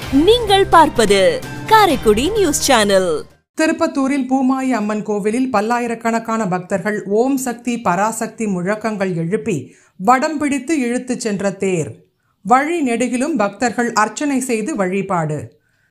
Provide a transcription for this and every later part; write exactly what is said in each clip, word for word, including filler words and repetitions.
நீங்கள் பார்ப்பது Karaikudi news channel. திருப்பத்தூரில் பூமாயி அம்மன் கோவிலில் பல்லாயிரக்கணக்கான பக்தர்கள் ஓம் சக்தி பராசக்தி முழக்கங்கள் எழுப்பி வடம் பிடித்து இழுத்துச் சென்ற தேர். வழி நெடுகிலும் பக்தர்கள் அர்ச்சனை செய்து வழிபாடு.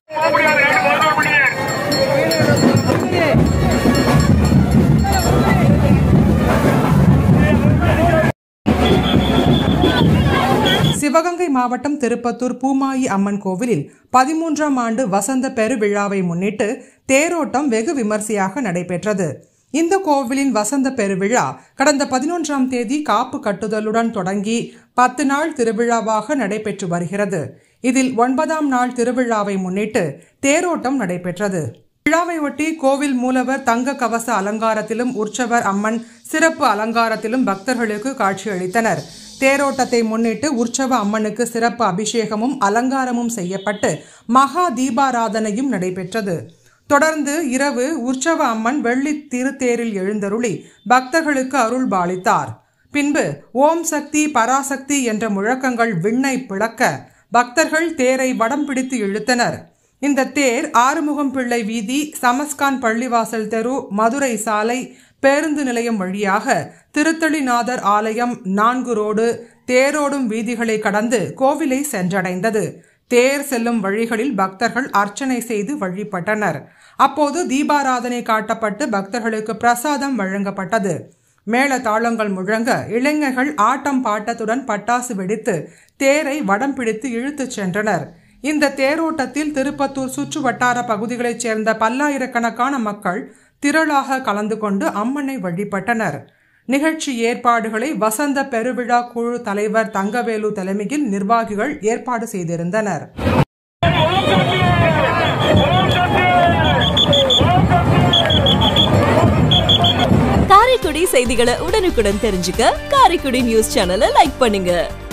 சிவகங்கை மாவட்டம் திருப்பத்தூர் பூமாயி அம்மன் கோவிலில் பதிமூன்றாம் ஆண்டு வசந்த பெருவிழாவை முன்னிட்டு தேரோட்டம் வெகு விமர்சையாக நடைபெற்றது. இந்த கோவிலின் வசந்த பெருவிழா கடந்த பதினொன்றாம் தேதி காப்பு கட்டுதலுடன் தொடங்கி பத்து நாள் திருவிழாவாக நடைபெற்று வருகிறது. இதில் ஒன்பதாம் நாள் திருவிழாவை முன்னிட்டு தேரோட்டம் நடைபெற்றது. விழாவை ஒட்டி கோவில் மூலவர் தங்க கவச அலங்காரத்திலும் உற்சவர் அம்மன் சிறப்பு அலங்காரத்திலும் பக்தர்களுக்கு காட்சியளித்தனர். தேரோட்டத்தை முன்னிட்டு உற்சவ அம்மனுக்கு சிறப்பு அபிஷேகமும் அலங்காரமும் செய்யப்பட்டு மகா தீபாராதனையும் நடைபெற்றது. தொடர்ந்து இரவு உற்சவ அம்மன் வெள்ளி திருத்தேரில் எழுந்தருளி பக்தர்களுக்கு அருள் பாலித்தார். பின்பு ஓம் சக்தி பராசக்தி என்ற முழக்கங்கள் விண்ணை பிளக்க பக்தர்கள் தேரை வடம் பிடித்து இழுத்தனர். இந்த தேர் ஆறுமுகம் பிள்ளை வீதி, சமஸ்கான் பள்ளிவாசல் தெரு, மதுரை சாலை, பேருந்து நிலையம் வழியாக திருத்தளிநாதர் ஆலயம், நான்கு ரோடு, தேரோடும் வீதிகளை கடந்து கோவிலை சென்றடைந்தது. தேர் செல்லும் வழிகளில் பக்தர்கள் அர்ச்சனை செய்து வழிபட்டனர். அப்போது தீபாராதனை காட்டப்பட்டு பக்தர்களுக்கு பிரசாதம் வழங்கப்பட்டது. மேள தாளங்கள் முழங்க இளைஞர்கள் ஆட்டம் பாட்டத்துடன் பட்டாசு வெடித்து தேரை வடம் பிடித்து இழுத்துச் சென்றனர். இந்த தேரோட்டத்தில் திருப்பத்தூர் சுற்று வட்டார பகுதிகளைச் சேர்ந்த பல்லாயிரக்கணக்கான மக்கள் திரளாக கலந்து கொண்டு அம்மனை வழிபட்டனர். நிகழ்ச்சி ஏற்பாடுகளை வசந்த பெருவிழா குழு தலைவர் தங்கவேலு தலைமையில் நிர்வாகிகள் ஏற்பாடு செய்திருந்தனர். காரைக்குடி செய்திகளை உடனுக்குடன் தெரிஞ்சுக்க காரைக்குடி நியூஸ் சேனலை லைக் பண்ணுங்க.